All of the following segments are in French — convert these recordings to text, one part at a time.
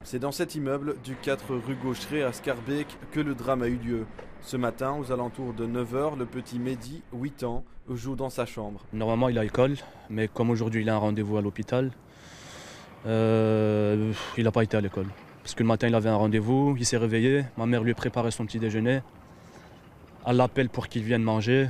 C'est dans cet immeuble du 4 rue Gaucheret à Scarbeck que le drame a eu lieu. Ce matin, aux alentours de 9 h, le petit Mehdi, 8 ans, joue dans sa chambre. Normalement, il a école, mais comme aujourd'hui il a un rendez-vous à l'hôpital, il n'a pas été à l'école. Parce que le matin, il avait un rendez-vous, il s'est réveillé, ma mère lui préparait son petit déjeuner. Elle l'appelle pour qu'il vienne manger.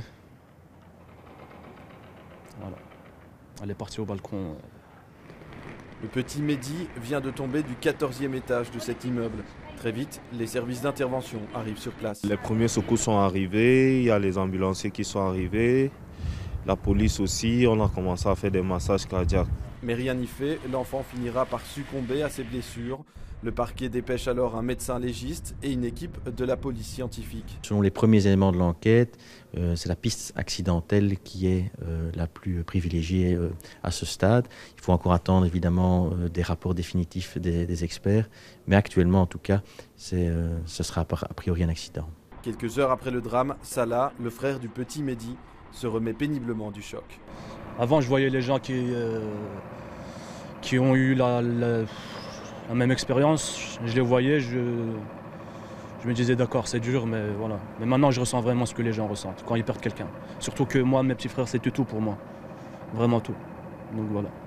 Voilà. Elle est partie au balcon. Le petit Mehdi vient de tomber du 14e étage de cet immeuble. Très vite, les services d'intervention arrivent sur place. Les premiers secours sont arrivés, il y a les ambulanciers qui sont arrivés, la police aussi, on a commencé à faire des massages cardiaques. Mais rien n'y fait, l'enfant finira par succomber à ses blessures. Le parquet dépêche alors un médecin légiste et une équipe de la police scientifique. Selon les premiers éléments de l'enquête, c'est la piste accidentelle qui est la plus privilégiée à ce stade. Il faut encore attendre évidemment des rapports définitifs des experts, mais actuellement en tout cas, ce sera a priori un accident. Quelques heures après le drame, Salah, le frère du petit Mehdi, se remet péniblement du choc. Avant, je voyais les gens qui ont eu la même expérience, je les voyais, je me disais d'accord, c'est dur, mais voilà. Mais maintenant, je ressens vraiment ce que les gens ressentent quand ils perdent quelqu'un. Surtout que moi, mes petits frères, c'était tout pour moi. Vraiment tout. Donc voilà.